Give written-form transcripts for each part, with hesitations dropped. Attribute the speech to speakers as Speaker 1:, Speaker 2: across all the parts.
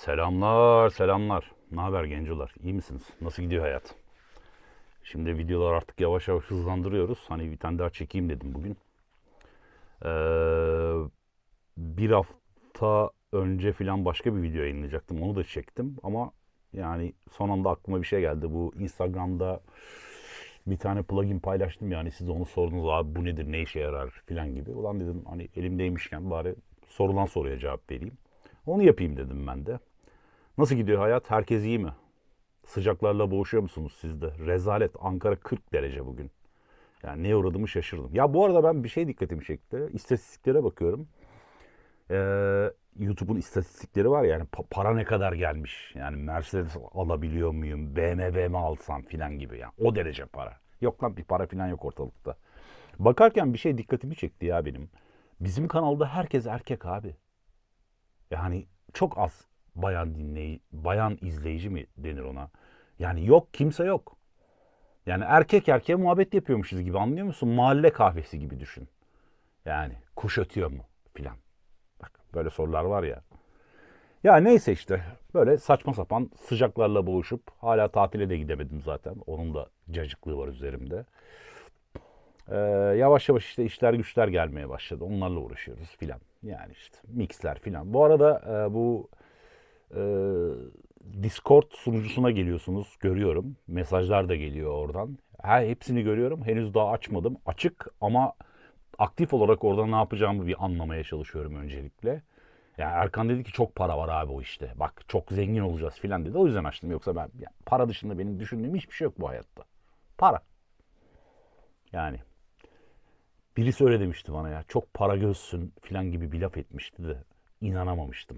Speaker 1: Selamlar, selamlar. Ne haber gencolar? İyi misiniz? Nasıl gidiyor hayat? Şimdi videolar artık yavaş yavaş hızlandırıyoruz. Hani bir tane daha çekeyim dedim bugün. Ee, Bir hafta önce falan başka bir video yayınlayacaktım. Onu da çektim ama yani son anda aklıma bir şey geldi. Bu Instagram'da bir tane plugin paylaştım, yani siz onu sordunuz, abi bu nedir, ne işe yarar falan gibi. Ulan dedim, hani elimdeymişken bari sorulan soruya cevap vereyim. Onu yapayım dedim ben de. Nasıl gidiyor hayat? Herkes iyi mi? Sıcaklarla boğuşuyor musunuz siz de? Rezalet. Ankara 40 derece bugün. Yani neye uğradığımı şaşırdım. Ya bu arada ben bir şey dikkatimi çekti. İstatistiklere bakıyorum. YouTube'un istatistikleri var ya, yani para ne kadar gelmiş. Yani Mercedes alabiliyor muyum? BMW mi alsam filan gibi. Yani o derece para. Yok lan, bir para filan yok ortalıkta. Bakarken bir şey dikkatimi çekti ya benim. Bizim kanalda herkes erkek abi. Yani çok az bayan izleyici mi denir ona? Yani yok, kimse yok. Yani erkek erkeğe muhabbet yapıyormuşuz gibi, anlıyor musun? Mahalle kahvesi gibi düşün. Yani kuş ötüyor mu filan. Bak, böyle sorular var ya. Ya neyse işte, böyle saçma sapan sıcaklarla boğuşup hala tatile de gidemedim zaten. Onun da cacıklığı var üzerimde. Ee, Yavaş yavaş işte işler güçler gelmeye başladı. Onlarla uğraşıyoruz filan. Yani işte mixler filan. Bu arada bu e, Discord sunucusuna geliyorsunuz, görüyorum. Mesajlar da geliyor oradan. Hepsini görüyorum. Henüz daha açmadım. Açık ama aktif olarak orada ne yapacağımı bir anlamaya çalışıyorum öncelikle. Yani Erkan dedi ki çok para var abi o işte. Bak çok zengin olacağız filan dedi. O yüzden açtım. Yoksa ben yani para dışında benim düşündüğüm hiçbir şey yok bu hayatta. Para. Yani birisi öyle demişti bana ya. Çok para gözsün filan gibi bir laf etmişti de inanamamıştım.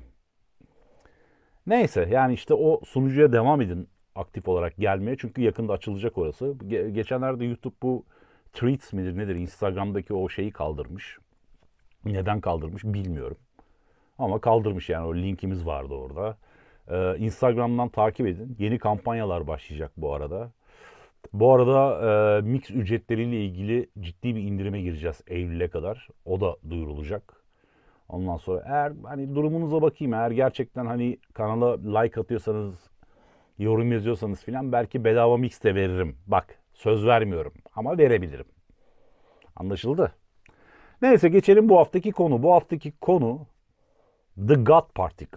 Speaker 1: Neyse, yani işte o sunucuya devam edin aktif olarak gelmeye. Çünkü yakında açılacak orası. Geçenlerde YouTube bu Threads midir nedir, Instagram'daki o şeyi kaldırmış. Neden kaldırmış bilmiyorum. Ama kaldırmış, yani o linkimiz vardı orada. Instagram'dan takip edin. Yeni kampanyalar başlayacak bu arada. Bu arada mix ücretleriyle ilgili ciddi bir indirime gireceğiz Eylül'e kadar. O da duyurulacak. Ondan sonra eğer hani durumunuza bakayım, eğer gerçekten hani kanala like atıyorsanız, yorum yazıyorsanız filan, belki bedava mix de veririm. Bak, söz vermiyorum ama verebilirim. Anlaşıldı? Neyse, geçelim bu haftaki konu. Bu haftaki konu The God Particle.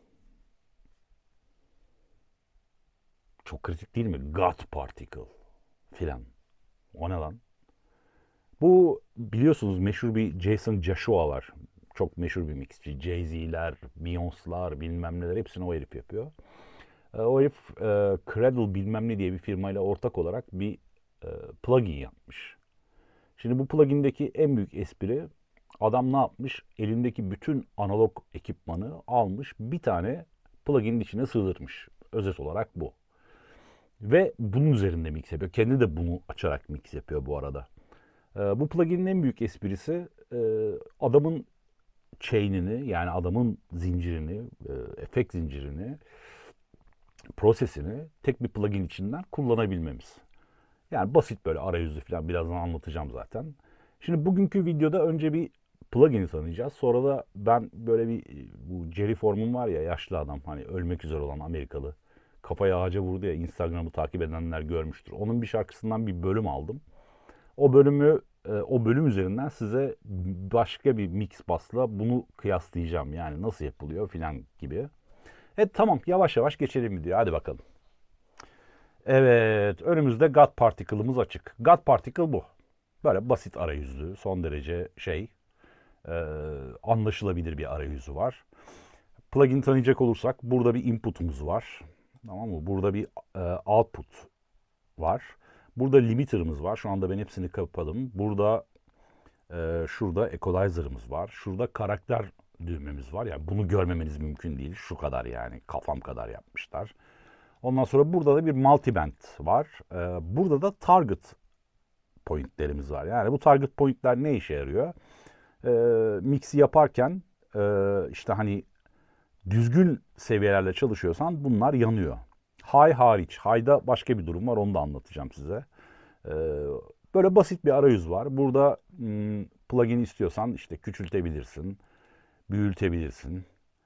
Speaker 1: Çok kritik değil mi? God Particle filan. O ne lan? Bu biliyorsunuz meşhur bir Jason Joshua var. Çok meşhur bir mixçi. Jay-Z'ler, Beyoncé'lar bilmem neler, hepsini o herif yapıyor. O herif Cradle bilmem ne diye bir firmayla ortak olarak bir plugin yapmış. Şimdi bu plugin'deki en büyük espri, adam ne yapmış? Elindeki bütün analog ekipmanı almış, bir tane plugin'in içine sığdırmış. Özet olarak bu. Ve bunun üzerinde mix yapıyor. Kendi de bunu açarak mix yapıyor bu arada. Bu plugin'in en büyük esprisi, adamın chain'ini, yani adamın zincirini, efekt zincirini, prosesini tek bir plugin içinden kullanabilmemiz. Yani basit böyle arayüzü falan, birazdan anlatacağım zaten. Şimdi bugünkü videoda önce bir plugin'i tanıyacağız. Sonra da ben böyle bir, bu Jerry Foreman var ya, yaşlı adam, hani ölmek üzere olan Amerikalı. Kafayı ağaca vurdu ya, Instagram'ı takip edenler görmüştür. Onun bir şarkısından bir bölüm aldım. O bölüm üzerinden size başka bir mix bassla bunu kıyaslayacağım. Yani nasıl yapılıyor filan gibi. Tamam, yavaş yavaş geçelim videoya, hadi bakalım. Evet, önümüzde God Particle'ımız açık. God Particle bu. Böyle basit arayüzlü, son derece e, anlaşılabilir bir arayüzü var. Plugin tanıyacak olursak, burada bir input'umuz var. Tamam mı? Burada bir output var. Burada limiter'ımız var. Şu anda ben hepsini kapadım. Şurada equalizer'ımız var. Şurada karakter düğmemiz var. Yani bunu görmemeniz mümkün değil. Şu kadar, yani kafam kadar yapmışlar. Ondan sonra burada da bir multiband var. Burada da target pointlerimiz var. Yani bu target pointler ne işe yarıyor? Mix'i yaparken işte hani düzgün seviyelerle çalışıyorsan bunlar yanıyor. High hariç. High'da başka bir durum var. Onu da anlatacağım size. Ee, Böyle basit bir arayüz var. Burada plugin istiyorsan işte küçültebilirsin, büyütebilirsin.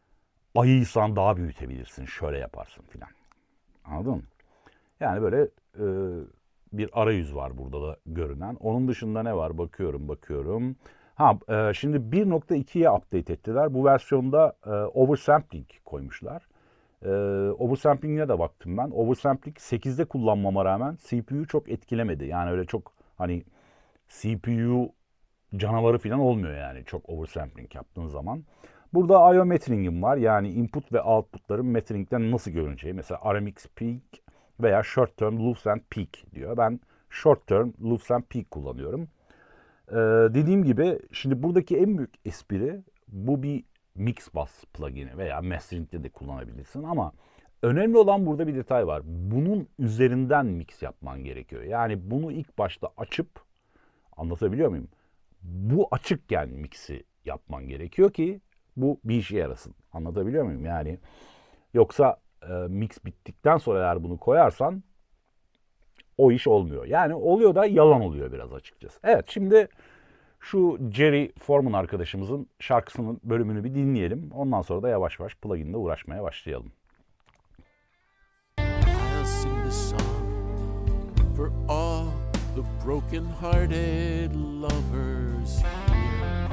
Speaker 1: ayıysan daha büyütebilirsin. Şöyle yaparsın filan. Anladın mı? Yani böyle bir arayüz var burada da görünen. Onun dışında ne var? Bakıyorum. Şimdi 1.2'ye update ettiler. Bu versiyonda oversampling koymuşlar. Oversampling'e de baktım ben. Oversampling 8'de kullanmama rağmen CPU'yu çok etkilemedi. Yani öyle çok hani CPU canavarı falan olmuyor yani çok oversampling yaptığın zaman. Burada I/O metering'im var. Yani input ve output'ların metering'den nasıl görüneceği. Mesela RMX peak veya short term loose and peak diyor. Ben short term loose and peak kullanıyorum. Dediğim gibi şimdi buradaki en büyük espri bu bir Mixbus plugin'i veya mastering'de de kullanabilirsin ama önemli olan burada bir detay var. Bunun üzerinden mix yapman gerekiyor. Yani bunu ilk başta açıp anlatabiliyor muyum? Bu açıkken mix'i yapman gerekiyor ki bu bir işe yarasın. Anlatabiliyor muyum? Yani yoksa mix bittikten sonra eğer bunu koyarsan o iş olmuyor. Yani oluyor da yalan oluyor biraz açıkçası. Evet şimdi şu Jerry Foreman arkadaşımızın şarkısının bölümünü bir dinleyelim. Ondan sonra da yavaş yavaş plugin'le uğraşmaya başlayalım.
Speaker 2: I'll sing this song for all the broken-hearted lovers here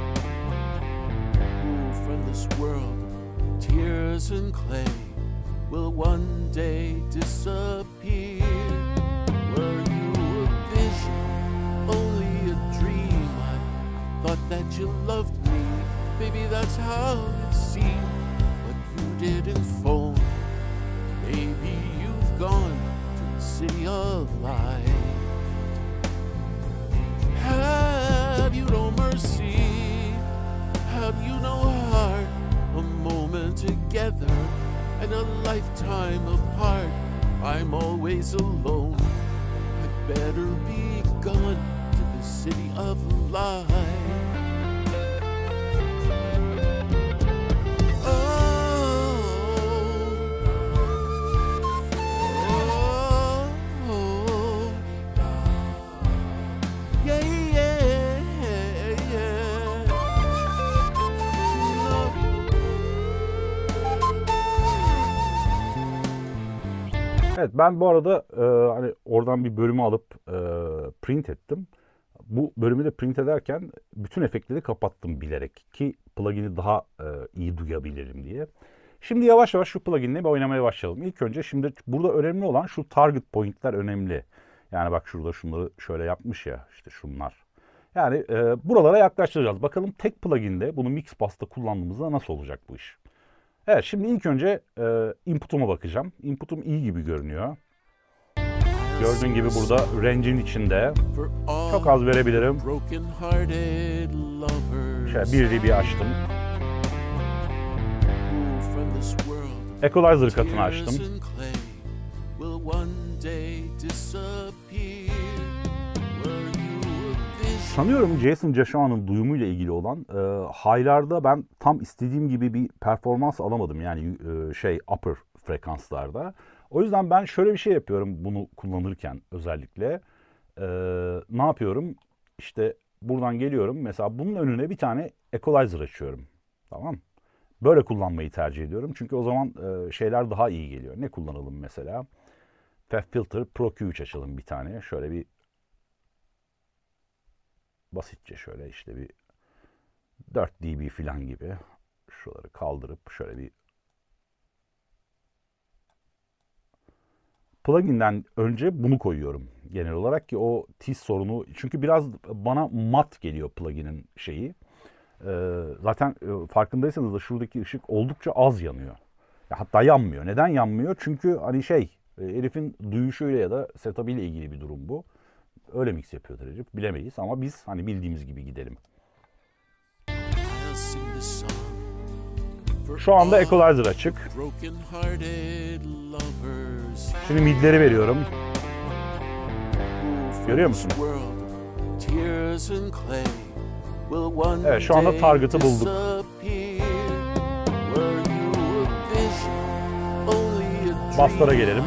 Speaker 2: who from this world, tears and clay will one day disappear. Were you a vision, only a dream? I thought that you loved me, maybe that's how it seemed, but you didn't phone. Maybe you've gone to the city of light. Have you no mercy? Have you no heart? A moment together and a lifetime apart. I'm always alone. I'd better be gone to the city of light.
Speaker 1: Evet ben bu arada hani oradan bir bölümü alıp print ettim. Bu bölümü de print ederken bütün efektleri kapattım bilerek ki plugin'i daha iyi duyabilirim diye. Şimdi yavaş yavaş şu plugin'le bir oynamaya başlayalım. İlk önce şimdi burada önemli olan şu target point'ler önemli. Yani bak şurada şunları şöyle yapmış ya işte şunlar. Yani buralara yaklaştıracağız. Bakalım tek plugin'de bunu Mixbus'ta kullandığımızda nasıl olacak bu iş. Evet şimdi ilk önce input'uma bakacağım. Input'um iyi gibi görünüyor. Gördüğün gibi burada range'in içinde çok az verebilirim. Şöyle 1 dB açtım. Equalizer katını açtım. Sanıyorum Jason Joshua'nın duyumuyla ilgili olan high'larda ben tam istediğim gibi bir performans alamadım. Yani upper frekanslarda. O yüzden ben şöyle bir şey yapıyorum bunu kullanırken özellikle. Ne yapıyorum? İşte buradan geliyorum. Mesela bunun önüne bir tane equalizer açıyorum. Tamam. Böyle kullanmayı tercih ediyorum. Çünkü o zaman şeyler daha iyi geliyor. Ne kullanalım mesela? FabFilter Pro Q3 açalım bir tane. Şöyle bir basitçe şöyle işte bir 4 dB falan gibi. Şuraları kaldırıp şöyle bir plugin'den önce bunu koyuyorum genel olarak ki o tiz sorunu çünkü biraz bana mat geliyor plugin'in şeyi. Zaten farkındaysanız da şuradaki ışık oldukça az yanıyor. Hatta yanmıyor. Neden yanmıyor? Çünkü hani herifin duyuşuyla ya da setup'ıyla ilgili bir durum bu. Öyle mix yapıyordur herif. Bilemeyiz ama biz hani bildiğimiz gibi gidelim. Şu anda equalizer açık. Şimdi midleri veriyorum. Görüyor musun? Evet şu anda target'ı bulduk. Basslara gelelim.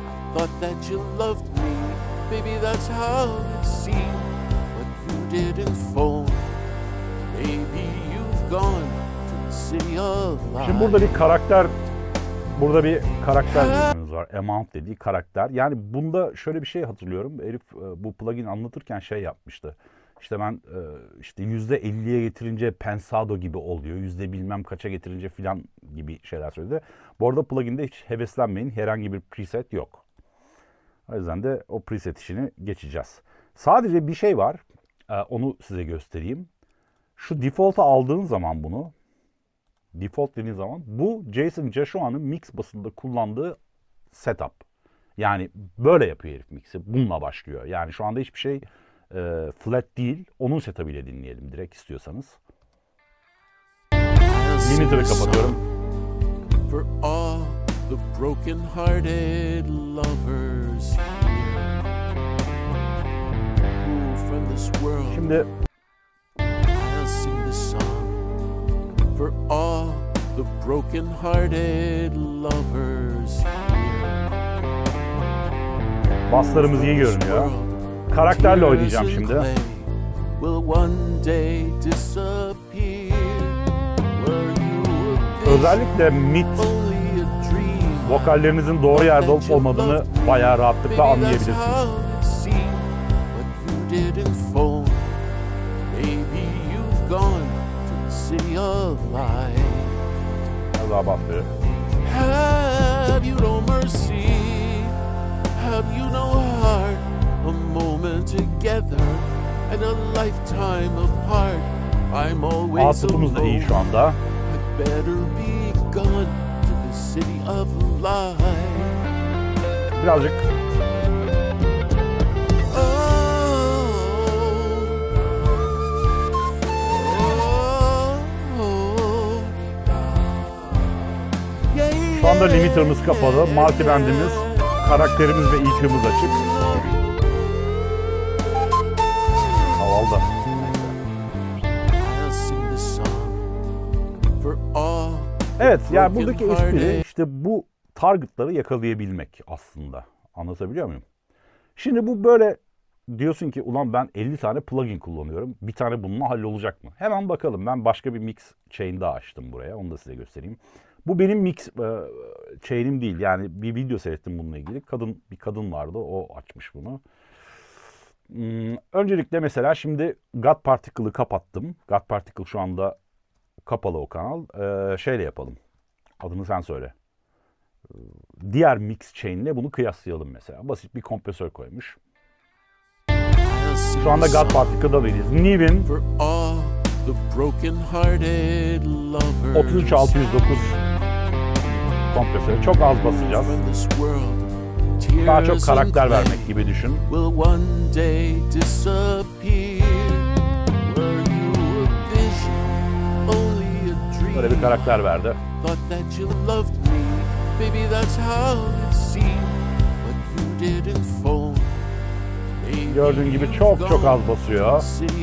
Speaker 2: Maybe that's how it seemed, but you didn't phone. Maybe you've gone to the city of light.
Speaker 1: Şimdi burada bir karakter bölümümüz var. Amount dediği karakter. Yani bunda şöyle bir şey hatırlıyorum. Herif bu plugin anlatırken şey yapmıştı. İşte ben işte %50'ye getirince pensado gibi oluyor. Yüzde bilmem kaça getirince filan gibi şeyler söyledi. Bu arada pluginde hiç heveslenmeyin. Herhangi bir preset yok. O yüzden de o preset işini geçeceğiz. Sadece bir şey var. Onu size göstereyim. Şu default'a aldığın zaman bunu, default dediğin zaman bu Jason Joshua'nın mix basında kullandığı setup. Yani böyle yapıyor herif mix'i. Bununla başlıyor. Yani şu anda hiçbir şey flat değil. Onun setup'ıyla dinleyelim direkt istiyorsanız. Limiter'ı kapatıyorum.
Speaker 2: For all the broken-hearted lovers who from this world
Speaker 1: Şimdi
Speaker 2: I'll sing this song. For all the broken-hearted lovers
Speaker 1: baslarımız iyi görünüyor. Karakterle oynayacağım şimdi.
Speaker 2: Will one day disappear. Were you a
Speaker 1: Özellikle mid
Speaker 2: only a dream?
Speaker 1: vokallerinizin doğru yerde olup olmadığını bayağı rahatlıkla
Speaker 2: Maybe that's
Speaker 1: anlayabilirsiniz.
Speaker 2: how it seemed, but you didn't phone. Maybe you've gone to the city of light.
Speaker 1: Biraz daha basıyor.
Speaker 2: Have you no mercy? Have you no heart? A moment together and a lifetime apart. I'm always
Speaker 1: Output'umuz da iyi şu
Speaker 2: alone.
Speaker 1: anda.
Speaker 2: I'd better be gone to the city of light.
Speaker 1: Birazcık şu anda limiter'ımız kapalı, multiband'imiz, karakterimiz ve EQ'muz açık. Havalı. Evet, yani buradaki espri işte bu target'ları yakalayabilmek aslında. Anlatabiliyor muyum? Şimdi bu böyle diyorsun ki ulan ben 50 tane plugin kullanıyorum. Bir tane bununla hallolacak mı? Hemen bakalım. Ben başka bir mix chain daha açtım buraya. Onu da size göstereyim. Bu benim mix chain'im değil. Yani bir video seyrettim bununla ilgili. Bir kadın vardı. O açmış bunu. Öncelikle mesela şimdi God Particle'ı kapattım. God Particle şu anda kapalı o kanal. Şeyle yapalım. Adını sen söyle. Diğer mix chain'le bunu kıyaslayalım mesela. Basit bir kompresör koymuş. Şu anda God Particle'da değiliz. Niv'in 33609 kompresörü. Çok az basacağız. Daha çok karakter vermek gibi düşün. Böyle bir karakter verdi. Gördüğün gibi çok az basıyor.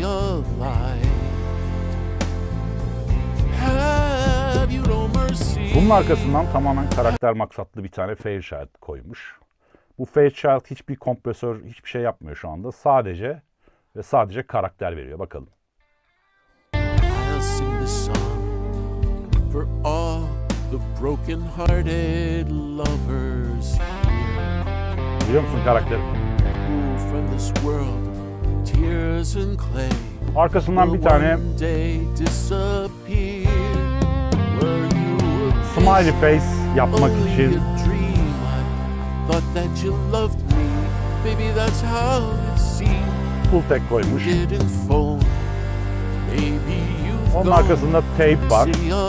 Speaker 1: Bunun arkasından tamamen karakter maksatlı bir tane Fairchild koymuş. Bu Fairchild hiçbir kompresör, hiçbir şey yapmıyor şu anda. Sadece karakter veriyor. Bakalım. Biliyor musun karakteri? Arkasından bir tane smiley face yapmak için full tek koymuş. Onun arkasında tape var.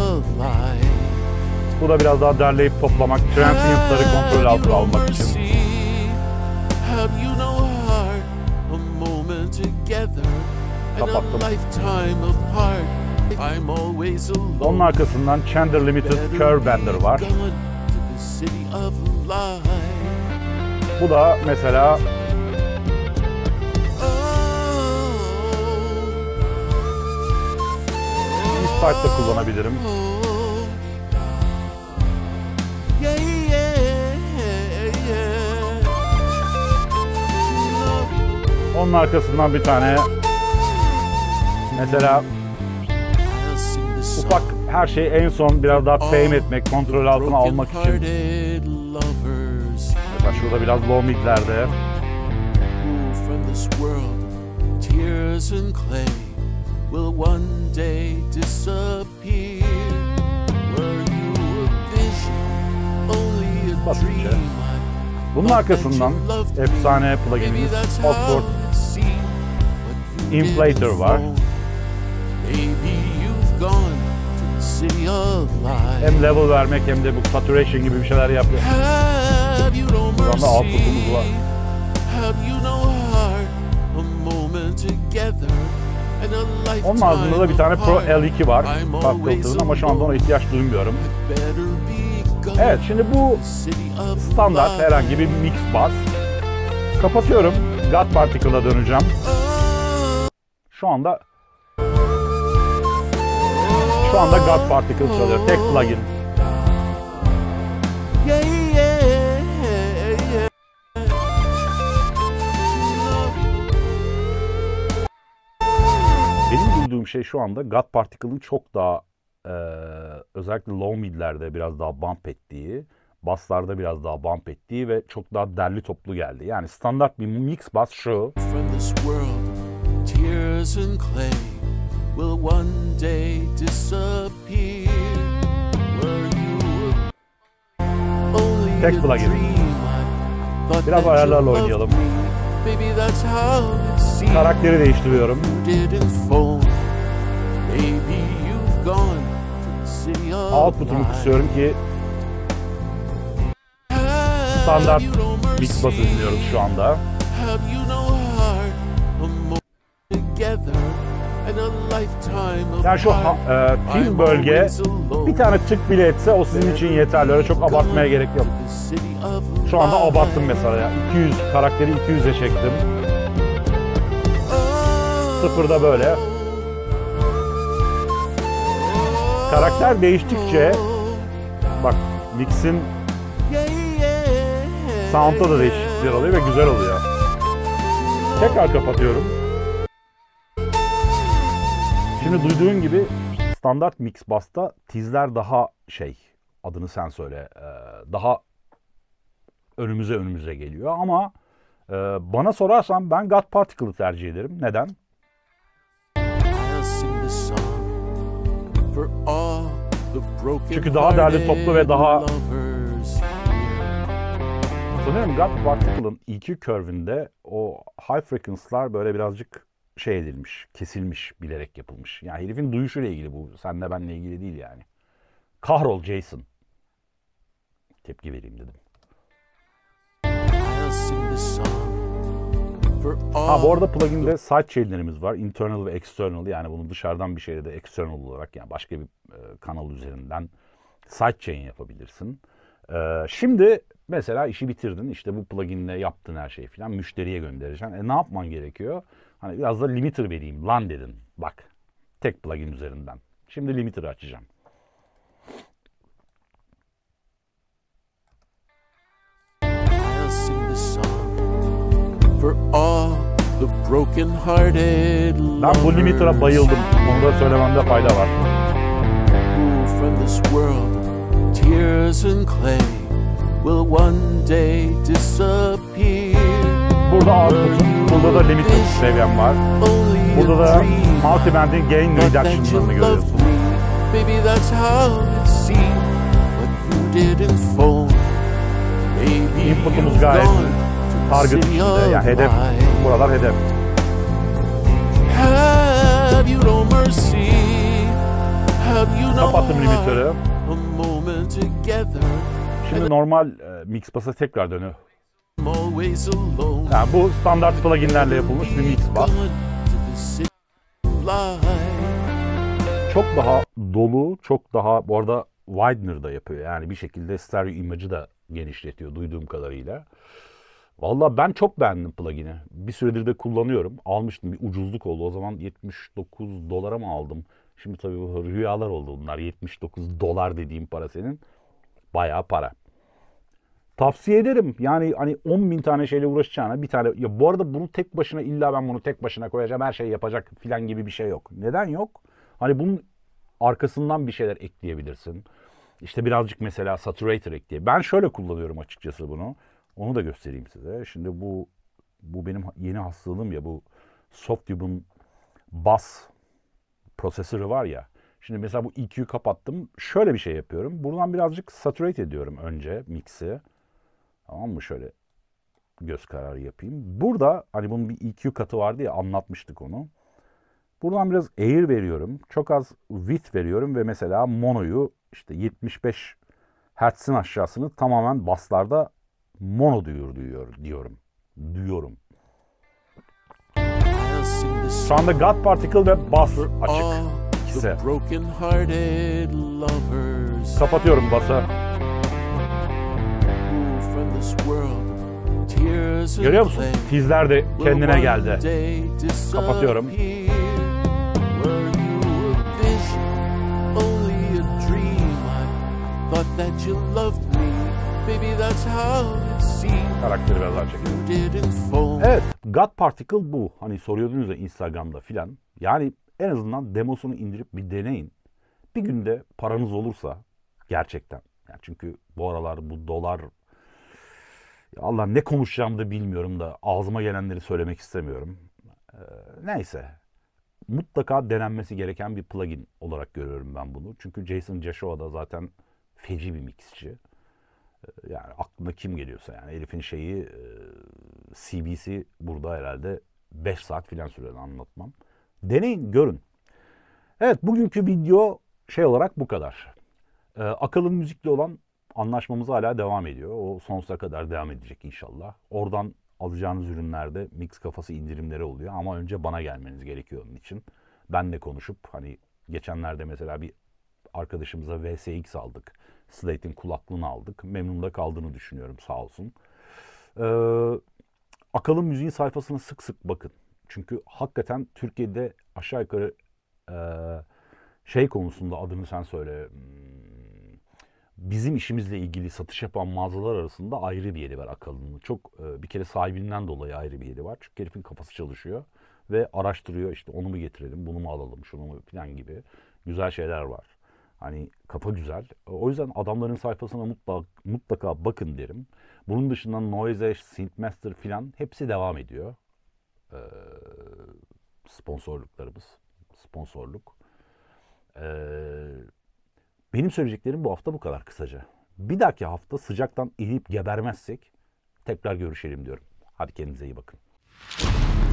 Speaker 1: Bu da biraz daha derleyip toplamak, transient'ları kontrol altına almak için. Kapattım. Onun arkasından Chandler Limited Curve Bender var. Bu da mesela Eastside'da kullanabilirim. Onun arkasından bir tane mesela ufak her şey en son biraz daha tame etmek, kontrol altına almak için.
Speaker 2: Broken-hearted lovers
Speaker 1: Mesela şurada biraz low midlerde.
Speaker 2: who from this world, tears and clay, will one day disappear. Were you a vision, only a
Speaker 1: Basitçe.
Speaker 2: dream?
Speaker 1: Bunun arkasından efsane pluginimiz Oxford Inflator var.
Speaker 2: Maybe you've gone to the city of lies.
Speaker 1: Hem level vermek hem de bu saturation gibi bir şeyler yapıyor.
Speaker 2: Have you no
Speaker 1: Burada output'umuz
Speaker 2: mercy?
Speaker 1: var.
Speaker 2: Have you no heart? A moment together and a lifetime
Speaker 1: Onun ardında da bir tane Pro
Speaker 2: apart.
Speaker 1: L2 var.
Speaker 2: I'm
Speaker 1: Fast
Speaker 2: always
Speaker 1: filter'ın ama şu anda ona ihtiyaç duymuyorum.
Speaker 2: Better be gone.
Speaker 1: Evet, şimdi bu
Speaker 2: The city of
Speaker 1: standart
Speaker 2: lies.
Speaker 1: herhangi bir mix bass. Kapatıyorum. God Particle'a döneceğim. Şu anda God Particle çalıyor. Tek plugin.
Speaker 2: Yeah, yeah, yeah.
Speaker 1: Benim duyduğum şey şu anda God Particle'ın çok daha özellikle low midlerde biraz daha bump ettiği, basslarda biraz daha bump ettiği ve çok daha derli toplu geldi. Yani standart bir mix bass şu.
Speaker 2: From this world, tears and clay will one day disappear. Were you only
Speaker 1: Tek
Speaker 2: a
Speaker 1: plugin.
Speaker 2: dream? I thought
Speaker 1: Biraz
Speaker 2: that you
Speaker 1: ayarlarla
Speaker 2: loved
Speaker 1: oynayalım.
Speaker 2: me. Maybe that's how it seemed.
Speaker 1: Karakteri değiştiriyorum.
Speaker 2: Didn't phone. Maybe you've gone to the city of
Speaker 1: Output'umu
Speaker 2: lies.
Speaker 1: kısıyorum ki
Speaker 2: Have
Speaker 1: standart
Speaker 2: you no
Speaker 1: mix bass
Speaker 2: mercy?
Speaker 1: dinliyoruz şu anda.
Speaker 2: Have you no heart? A moment together and a lifetime of
Speaker 1: Yani şu tüm bölge bir tane tık bile etse o sizin için yeterli. Öyle çok abartmaya gerek yok. Şu anda abarttım mesela ya. 200 karakteri 200'e çektim. Sıfırda böyle. Karakter değiştikçe bak mix'in sound'da da değişiklikler oluyor ve güzel oluyor. Tekrar kapatıyorum. Şimdi duyduğun gibi standart mix bass'ta tizler daha adını sen söyle, daha önümüze geliyor ama bana sorarsan ben God Particle'ı tercih ederim. Neden? Çünkü daha derli toplu ve daha sanıyorum God Particle'ın EQ curve'ünde o high frequency'lar böyle birazcık edilmiş, kesilmiş, bilerek yapılmış. Yani herifin duyuşuyla ilgili bu. Senle benle ilgili değil yani. Kahrol Jason. Tepki vereyim dedim. Bu arada plugin'de sidechain'lerimiz var. Internal ve external. Yani bunu dışarıdan bir şeyle de external olarak yani başka bir kanal üzerinden sidechain yapabilirsin. Şimdi mesela işi bitirdin. İşte bu plugin'le yaptın her şeyi falan. Müşteriye göndereceksin. Ne yapman gerekiyor? Hani biraz da limiter vereyim lan dedin. Bak. Tek plugin üzerinden. Şimdi limiter'ı açacağım. Ben bu limiter'a bayıldım. Onu da söylememde fayda var.
Speaker 2: From this world, tears and clay will one day disappear.
Speaker 1: Burada output'um, burada da limiter seviyem var. Burada da multiband'in gain reduction'larını görüyorsun.
Speaker 2: Maybe that's how it seemed, but you didn't phone. Maybe
Speaker 1: Input'umuz
Speaker 2: you've
Speaker 1: gayet
Speaker 2: gone to
Speaker 1: target
Speaker 2: the city
Speaker 1: içinde.
Speaker 2: of
Speaker 1: Yani hedef,
Speaker 2: lies.
Speaker 1: buralar hedef.
Speaker 2: Have you no mercy? Have you no
Speaker 1: Kapattım
Speaker 2: heart?
Speaker 1: limitörü.
Speaker 2: A moment together,
Speaker 1: Şimdi normal mix bass'a tekrar dönüyor.
Speaker 2: I'm always alone.
Speaker 1: Yani bu standart pluginlerle yapılmış bir mix bass.
Speaker 2: Gone to the city of lies.
Speaker 1: Çok daha dolu, çok daha bu arada widener da yapıyor. Yani bir şekilde stereo image'ı da genişletiyor duyduğum kadarıyla. Vallahi ben çok beğendim plugin'i. Bir süredir de kullanıyorum. Almıştım, bir ucuzluk oldu. O zaman 79 dolara mı aldım? Şimdi tabii bu rüyalar oldu bunlar. 79 dolar dediğim para senin. Bayağı para. Tavsiye ederim. Yani hani 10.000 tane şeyle uğraşacağına bir tane... Ya bu arada bunu tek başına illa ben bunu tek başına koyacağım, her şeyi yapacak filan gibi bir şey yok. Neden yok? Hani bunun arkasından bir şeyler ekleyebilirsin. İşte birazcık mesela saturator ekleyebilirsin. Ben şöyle kullanıyorum açıkçası bunu. Onu da göstereyim size. Şimdi bu benim yeni hastalığım ya, bu Softube'un bass prosesörü var ya. Şimdi mesela bu EQ'yu kapattım. Şöyle bir şey yapıyorum. Buradan birazcık saturate ediyorum önce mix'i. Tamam mı? Şöyle göz kararı yapayım. Burada hani bunun bir EQ katı vardı ya, anlatmıştık onu. Buradan biraz air veriyorum. Çok az width veriyorum ve mesela monoyu işte 75 Hz'in aşağısını tamamen basslarda mono diyorum.
Speaker 2: I'll sing the
Speaker 1: Şu anda God Particle ve bass açık.
Speaker 2: all
Speaker 1: İkisi.
Speaker 2: the broken-hearted lovers
Speaker 1: Kapatıyorum bası.
Speaker 2: who from this world tears and
Speaker 1: Görüyor musun?
Speaker 2: play
Speaker 1: Tizler de
Speaker 2: will
Speaker 1: kendine
Speaker 2: one
Speaker 1: geldi.
Speaker 2: day
Speaker 1: Kapatıyorum.
Speaker 2: disappear. Were you a vision, only a dream? I thought that you loved me. Maybe that's how it seemed.
Speaker 1: Karakteri biraz daha çekelim.
Speaker 2: You didn't fall.
Speaker 1: Evet, God Particle bu. Hani soruyordunuz ya Instagram'da filan. Yani en azından demosunu indirip bir deneyin. Bir günde paranız olursa gerçekten. Yani çünkü bu aralar bu dolar, ya Allah ne konuşacağımı da bilmiyorum da ağzıma gelenleri söylemek istemiyorum. Neyse. Mutlaka denenmesi gereken bir plugin olarak görüyorum ben bunu. Çünkü Jason Joshua da zaten feci bir mixçi. Yani aklına kim geliyorsa, yani herifin şeyi CB'si burada herhalde 5 saat filan sürer anlatmam. Deneyin, görün. Evet, bugünkü video şey olarak bu kadar. Akıllı müzikle olan anlaşmamız hala devam ediyor. O sonsuza kadar devam edecek inşallah. Oradan alacağınız ürünlerde Mix Kafası indirimleri oluyor. Ama önce bana gelmeniz gerekiyor onun için. Benle konuşup, hani geçenlerde mesela bir arkadaşımıza VSX aldık. Slate'in kulaklığını aldık. Memnun da kaldığını düşünüyorum, sağ olsun. Akıllı müziğin sayfasına sık sık bakın. Çünkü hakikaten Türkiye'de aşağı yukarı şey konusunda, adını sen söyle, bizim işimizle ilgili satış yapan mağazalar arasında ayrı bir yeri var akıllının. Çok bir kere sahibinden dolayı ayrı bir yeri var. Çünkü herifin kafası çalışıyor ve araştırıyor, işte onu mu getirelim, bunu mu alalım, şunu mu falan gibi güzel şeyler var. Hani kafa güzel. O yüzden adamların sayfasına mutlaka bakın derim. Bunun dışında Noise, Synthmaster filan hepsi devam ediyor. Sponsorluk. Benim söyleyeceklerim bu hafta bu kadar kısaca. Bir dahaki hafta sıcaktan eriyip gebermezsek tekrar görüşelim diyorum. Hadi kendinize iyi bakın.